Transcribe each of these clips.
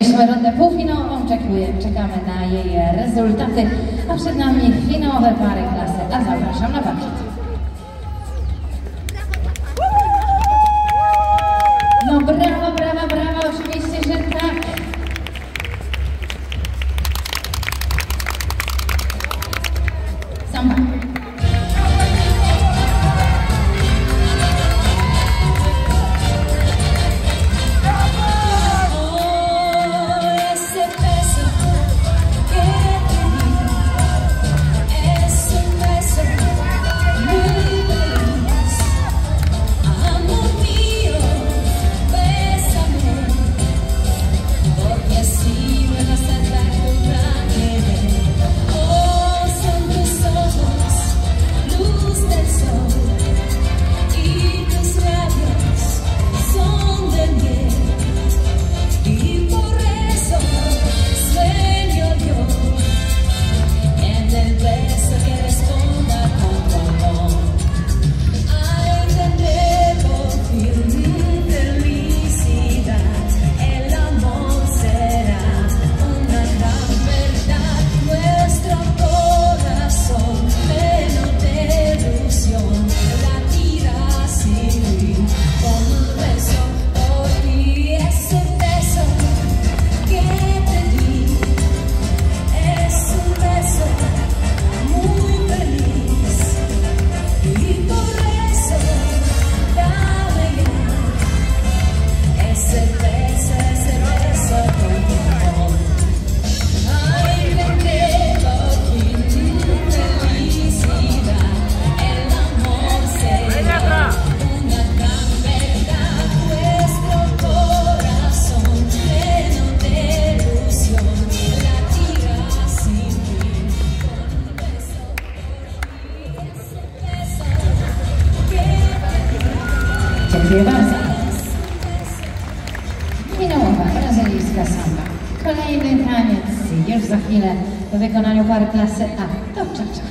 Rundę półfinałową, czekamy na jej rezultaty, a przed nami finałowe pary klasy A. Zapraszam na parkiet. No brawo, brawo, brawo, oczywiście, że tak. Samba. Dziękuję bardzo. Finałowa brazylijska samba. Kolejny taniec już za chwilę w wykonaniu pary klasy A. To cza-cza.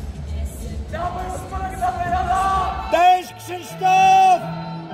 Cześć Krzysztof!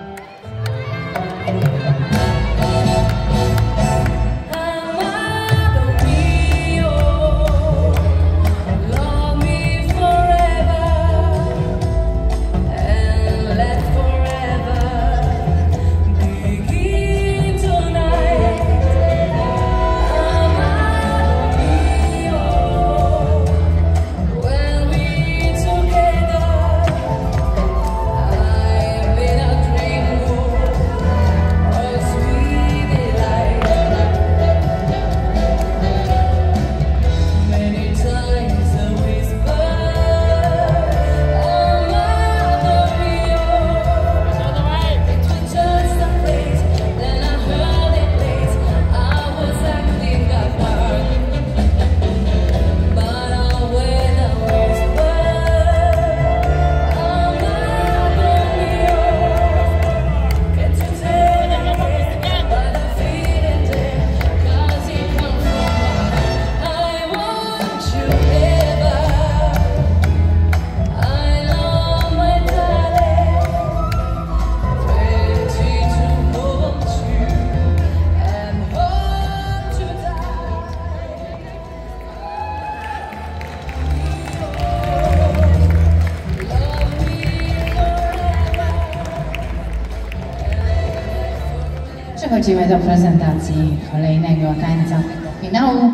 Przechodzimy do prezentacji kolejnego tańca finału.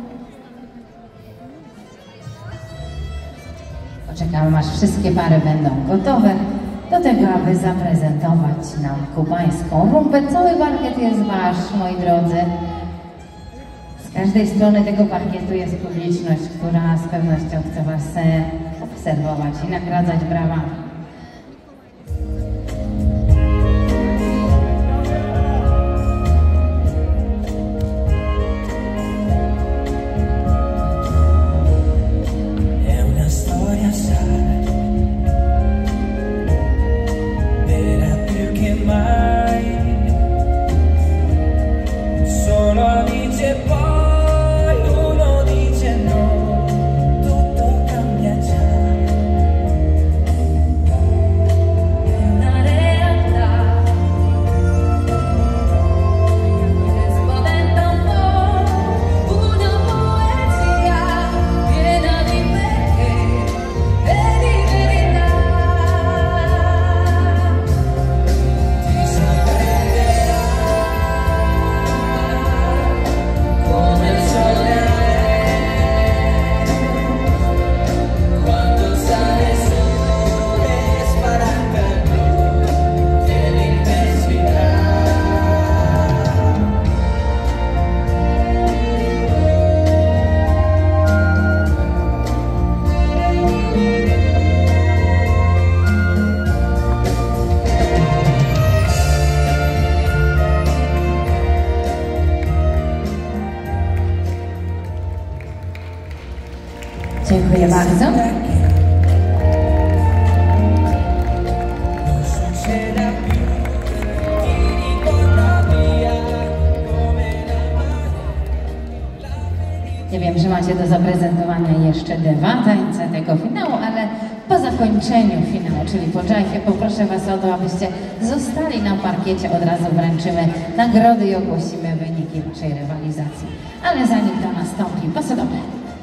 Poczekamy, aż wszystkie pary będą gotowe do tego, aby zaprezentować nam kubańską rumbę. Cały parkiet jest wasz, moi drodzy. Z każdej strony tego parkietu jest publiczność, która z pewnością chce was obserwować i nagradzać brawami. Solo dice poi, uno dice no, tutto cambia già. È una realtà che spaventa un po'. Dziękuję bardzo. Ja wiem, że macie do zaprezentowania jeszcze dwa tańce tego finału, ale po zakończeniu finału, czyli po dżajfie, poproszę Was o to, abyście zostali na parkiecie. Od razu wręczymy nagrody i ogłosimy wyniki Waszej rywalizacji. Ale zanim to nastąpi, pasodobre.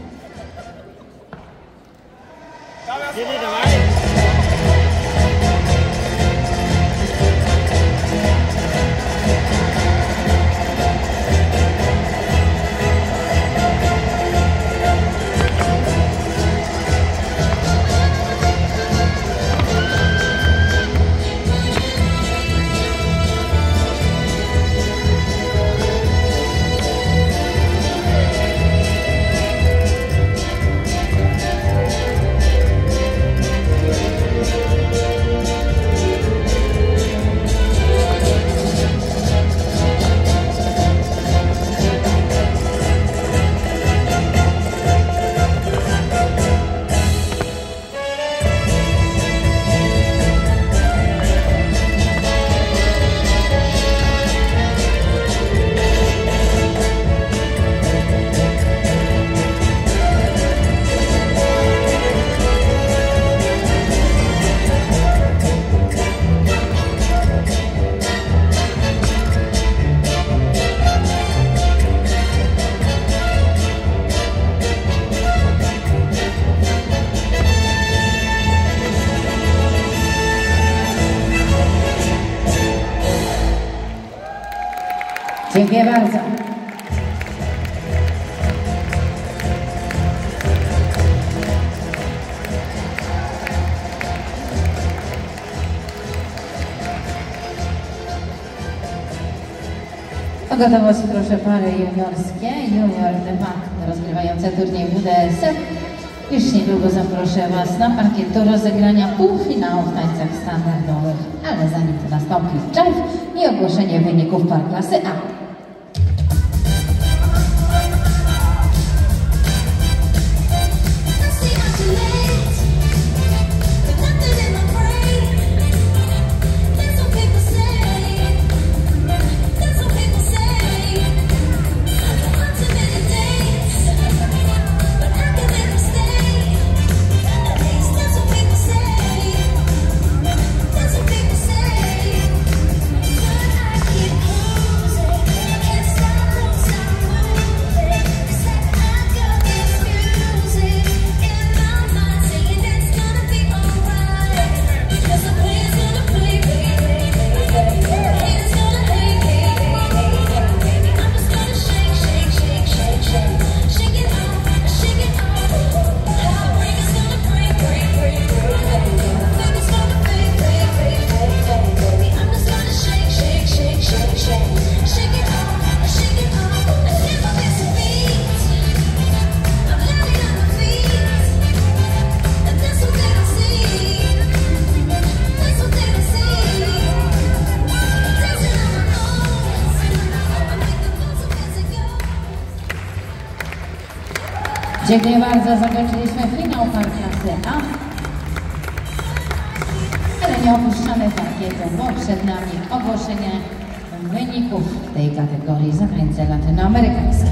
Dziękuję bardzo. O gotowość proszę pary juniorskie, Junior Depak rozgrywające turniej WDSF. Już niedługo zaproszę Was na parkiet do rozegrania półfinału w tańcach standardowych, ale zanim to nastąpi dżajf i ogłoszenie wyników par klasy A. Dziękuję bardzo, zakończyliśmy finał par klasy A. Ale nie opuszczamy parkietu, bo przed nami ogłoszenie wyników tej kategorii za tańce latynoamerykańskie.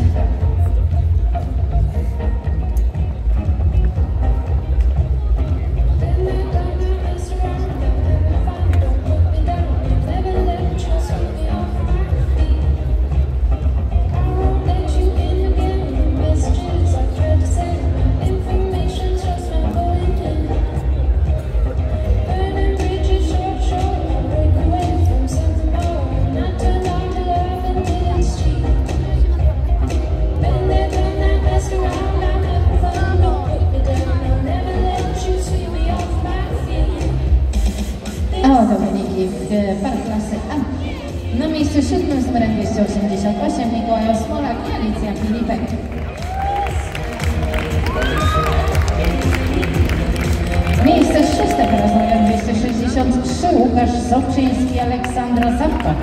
Oto wyniki w par klasy A. Na miejscu 7 z numerem 288 Mikołaj Smolak i Alicja Filipek. Miejsce 6 z numerem 263 Łukasz Sobczyński i Aleksandra Zappa.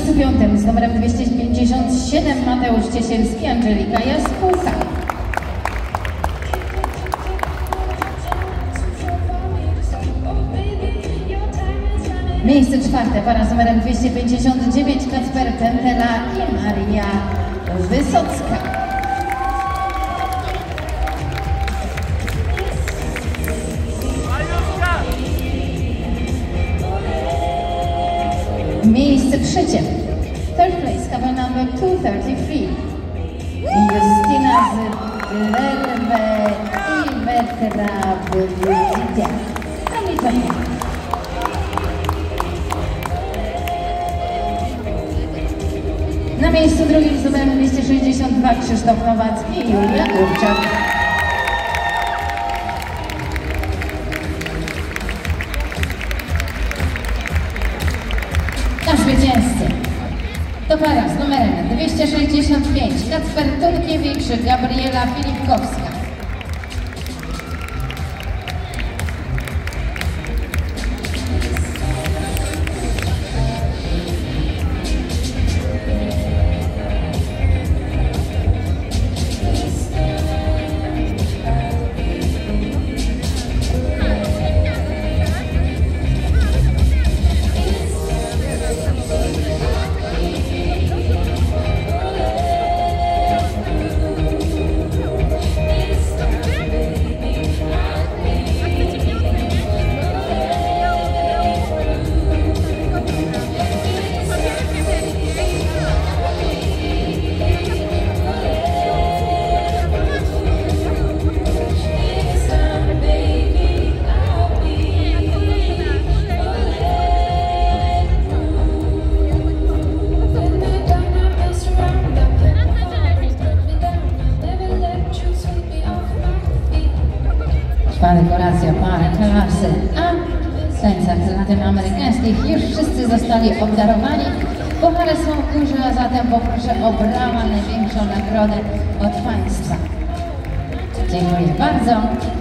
miejscu 5. z numerem 257 Mateusz Ciesielski, Angelika Jaskółka. Miejsce 4. para z numerem 259 Kacper Tentela i Maria Wysocka. Miejsce 3. Third place, couple number 233. Justyna Zlerwe i Bertra Bryzydia. Na miejscu 2. z numerem 262 Krzysztof Nowacki i Julia Górczak. A zwycięzcy to para z numerem 265 Kacper Turkiewicz, Gabriela Filipkowska. Dekoracja pary klasy A w tańcach latynoamerykańskich już wszyscy zostali obdarowani. Puchary są duże, a zatem poproszę o brawa, największą nagrodę od Państwa. Dziękuję bardzo.